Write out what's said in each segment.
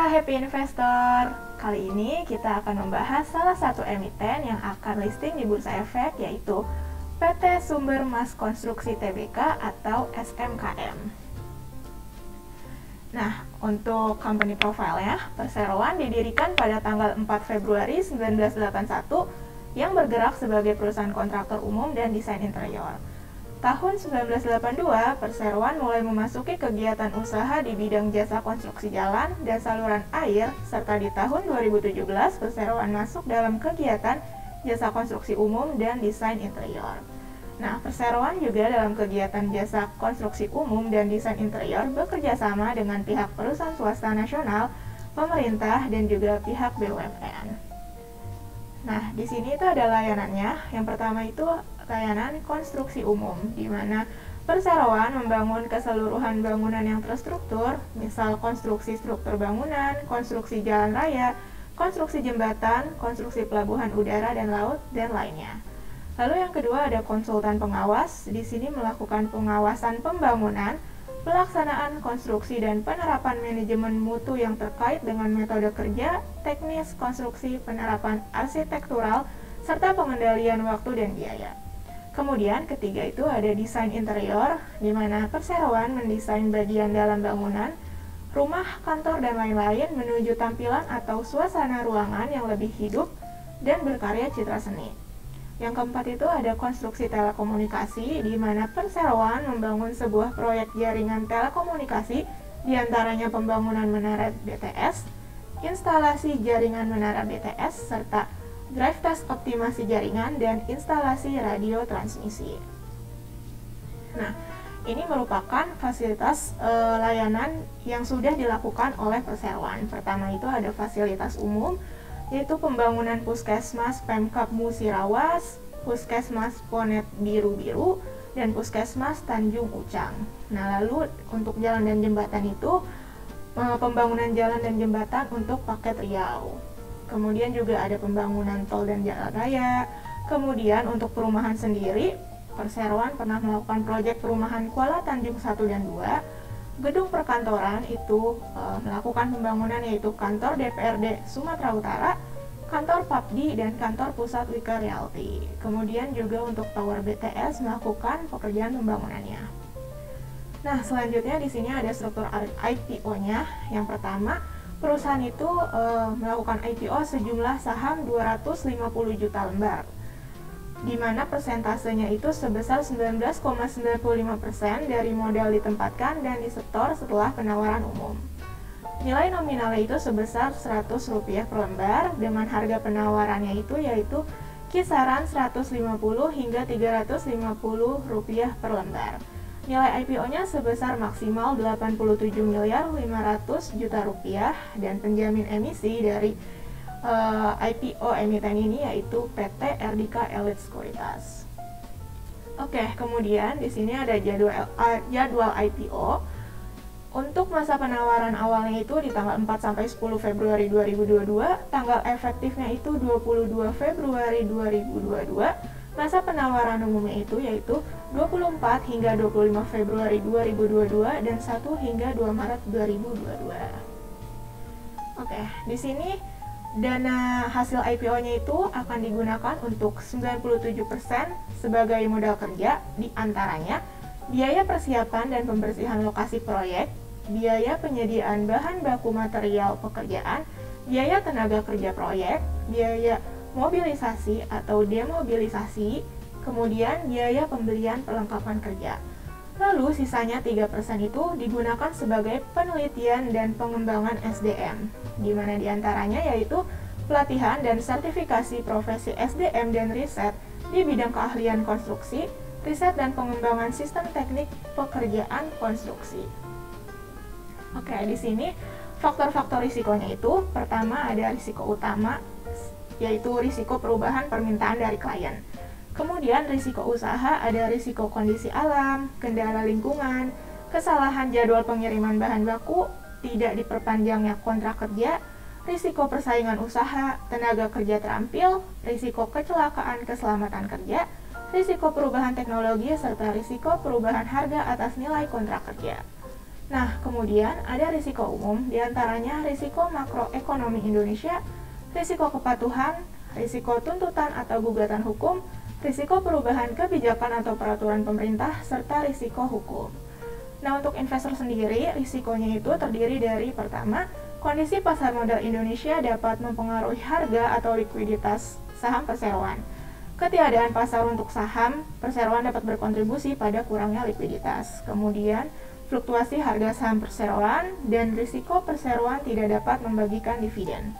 Happy Investor. Kali ini kita akan membahas salah satu emiten yang akan listing di Bursa Efek, yaitu PT Sumber Mas Konstruksi Tbk atau SMKM. Nah, untuk company profile-nya, Perseroan didirikan pada tanggal 4 Februari 1981 yang bergerak sebagai perusahaan kontraktor umum dan desain interior. Tahun 1982, Perseroan mulai memasuki kegiatan usaha di bidang jasa konstruksi jalan dan saluran air, serta di tahun 2017, Perseroan masuk dalam kegiatan jasa konstruksi umum dan desain interior. Nah, Perseroan juga dalam kegiatan jasa konstruksi umum dan desain interior bekerja sama dengan pihak perusahaan swasta nasional, pemerintah, dan juga pihak BUMN. Nah, di sini itu ada layanannya. Yang pertama itu layanan konstruksi umum, di mana Perseroan membangun keseluruhan bangunan yang terstruktur, misal konstruksi struktur bangunan, konstruksi jalan raya, konstruksi jembatan, konstruksi pelabuhan udara dan laut, dan lainnya. Lalu yang kedua ada konsultan pengawas, di sini melakukan pengawasan pembangunan, pelaksanaan konstruksi dan penerapan manajemen mutu yang terkait dengan metode kerja, teknis konstruksi, penerapan arsitektural, serta pengendalian waktu dan biaya. Kemudian ketiga itu ada desain interior, di mana Perseroan mendesain bagian dalam bangunan, rumah, kantor, dan lain-lain menuju tampilan atau suasana ruangan yang lebih hidup dan berkarya citra seni. Yang keempat itu ada konstruksi telekomunikasi, di mana Perseroan membangun sebuah proyek jaringan telekomunikasi, diantaranya pembangunan menara BTS, instalasi jaringan menara BTS, serta drive test optimasi jaringan dan instalasi radio transmisi. Nah, ini merupakan fasilitas layanan yang sudah dilakukan oleh Perseroan. Pertama itu ada fasilitas umum, yaitu pembangunan Puskesmas Pemkab Musirawas, Puskesmas Ponet Biru-Biru, dan Puskesmas Tanjung Ucang. Nah, lalu untuk jalan dan jembatan itu pembangunan jalan dan jembatan untuk paket Riau. Kemudian juga ada pembangunan tol dan jalan raya. Kemudian untuk perumahan sendiri, Perseroan pernah melakukan proyek perumahan Kuala Tanjung 1 dan 2. Gedung perkantoran itu melakukan pembangunan, yaitu kantor DPRD Sumatera Utara, kantor PAPDI, dan kantor Pusat Wika Realty. Kemudian juga untuk tower BTS melakukan pekerjaan pembangunannya. Nah, selanjutnya di sini ada struktur IPO-nya. Yang pertama, perusahaan itu melakukan IPO sejumlah saham 250 juta lembar, di mana persentasenya itu sebesar 19,95% dari modal ditempatkan dan disetor setelah penawaran umum. Nilai nominalnya itu sebesar Rp100 per lembar, dengan harga penawarannya itu yaitu kisaran Rp150 hingga Rp350 per lembar. Nilai IPO-nya sebesar maksimal 87.500 juta rupiah, dan penjamin emisi dari IPO emiten ini yaitu PT Erdika Elite Sekuritas. Oke, kemudian di sini ada jadwal IPO. Untuk masa penawaran awalnya itu di tanggal 4 sampai 10 Februari 2022, tanggal efektifnya itu 22 Februari 2022. Masa penawaran umumnya itu yaitu 24 hingga 25 Februari 2022 dan 1 hingga 2 Maret 2022. Oke, di sini dana hasil IPO-nya itu akan digunakan untuk 97% sebagai modal kerja, di antaranya biaya persiapan dan pembersihan lokasi proyek, biaya penyediaan bahan baku material pekerjaan, biaya tenaga kerja proyek, biaya mobilisasi atau demobilisasi, kemudian biaya pembelian perlengkapan kerja. Lalu sisanya 3% itu digunakan sebagai penelitian dan pengembangan SDM, di mana diantaranya yaitu pelatihan dan sertifikasi profesi SDM dan riset di bidang keahlian konstruksi, riset dan pengembangan sistem teknik pekerjaan konstruksi. Oke, di sini faktor-faktor risikonya itu, pertama ada risiko utama, yaitu risiko perubahan permintaan dari klien. Kemudian risiko usaha ada risiko kondisi alam, kendala lingkungan, kesalahan jadwal pengiriman bahan baku, tidak diperpanjangnya kontrak kerja, risiko persaingan usaha, tenaga kerja terampil, risiko kecelakaan keselamatan kerja, risiko perubahan teknologi, serta risiko perubahan harga atas nilai kontrak kerja. Nah, kemudian ada risiko umum, diantaranya risiko makroekonomi Indonesia, risiko kepatuhan, risiko tuntutan atau gugatan hukum, risiko perubahan kebijakan atau peraturan pemerintah, serta risiko hukum. Nah, untuk investor sendiri, risikonya itu terdiri dari pertama, kondisi pasar modal Indonesia dapat mempengaruhi harga atau likuiditas saham perseroan. Ketiadaan pasar untuk saham perseroan dapat berkontribusi pada kurangnya likuiditas. Kemudian, fluktuasi harga saham perseroan dan risiko perseroan tidak dapat membagikan dividen.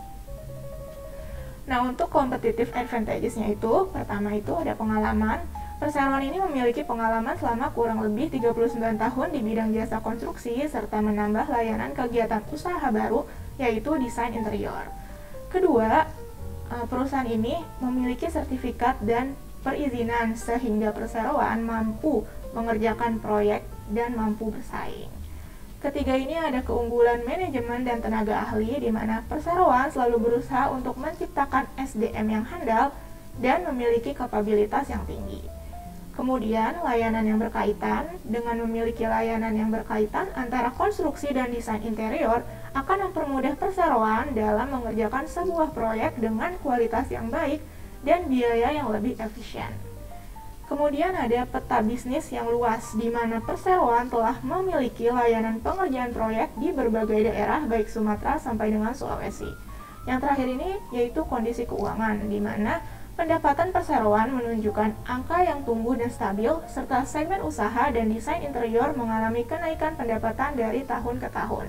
Nah, untuk competitive advantages-nya itu, pertama itu ada pengalaman. Perseroan ini memiliki pengalaman selama kurang lebih 39 tahun di bidang jasa konstruksi serta menambah layanan kegiatan usaha baru, yaitu desain interior. Kedua, perusahaan ini memiliki sertifikat dan perizinan sehingga perseroan mampu mengerjakan proyek dan mampu bersaing. Ketiga, ini ada keunggulan manajemen dan tenaga ahli di mana perseroan selalu berusaha untuk menciptakan SDM yang handal dan memiliki kapabilitas yang tinggi. Kemudian, layanan yang berkaitan. Dengan memiliki layanan yang berkaitan antara konstruksi dan desain interior akan mempermudah perseroan dalam mengerjakan sebuah proyek dengan kualitas yang baik dan biaya yang lebih efisien. Kemudian ada peta bisnis yang luas, di mana perseroan telah memiliki layanan pengerjaan proyek di berbagai daerah, baik Sumatera sampai dengan Sulawesi. Yang terakhir ini yaitu kondisi keuangan, di mana pendapatan perseroan menunjukkan angka yang tumbuh dan stabil, serta segmen usaha dan desain interior mengalami kenaikan pendapatan dari tahun ke tahun.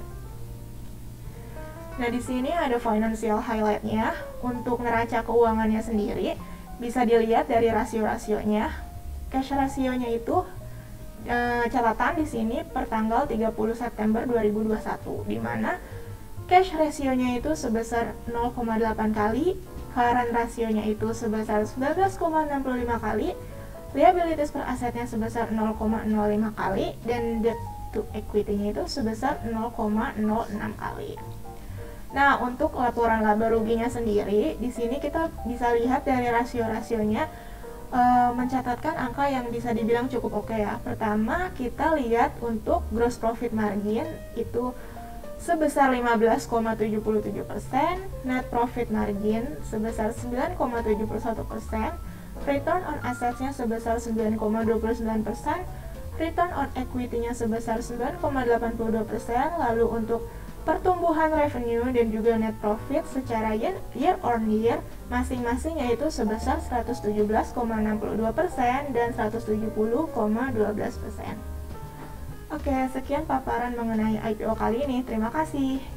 Nah, di sini ada financial highlight-nya. Untuk neraca keuangannya sendiri, bisa dilihat dari rasio-rasionya. Cash rasionya itu catatan di sini per tanggal 30 September 2021, di mana cash rasionya itu sebesar 0,8 kali, current rasionya itu sebesar 19,65 kali, liabilities per asetnya sebesar 0,05 kali, dan debt to equity-nya itu sebesar 0,06 kali. Nah, untuk laporan laba ruginya sendiri, di sini kita bisa lihat dari rasio-rasionya mencatatkan angka yang bisa dibilang cukup oke ya. Pertama, kita lihat untuk gross profit margin itu sebesar 15,77%, net profit margin sebesar 9,71%, return on assets-nya sebesar 9,29%, return on equity-nya sebesar 9,82%, lalu untuk pertumbuhan revenue dan juga net profit secara year on year masing-masing yaitu sebesar 117,62% dan 170,12%. Oke, sekian paparan mengenai IPO kali ini. Terima kasih.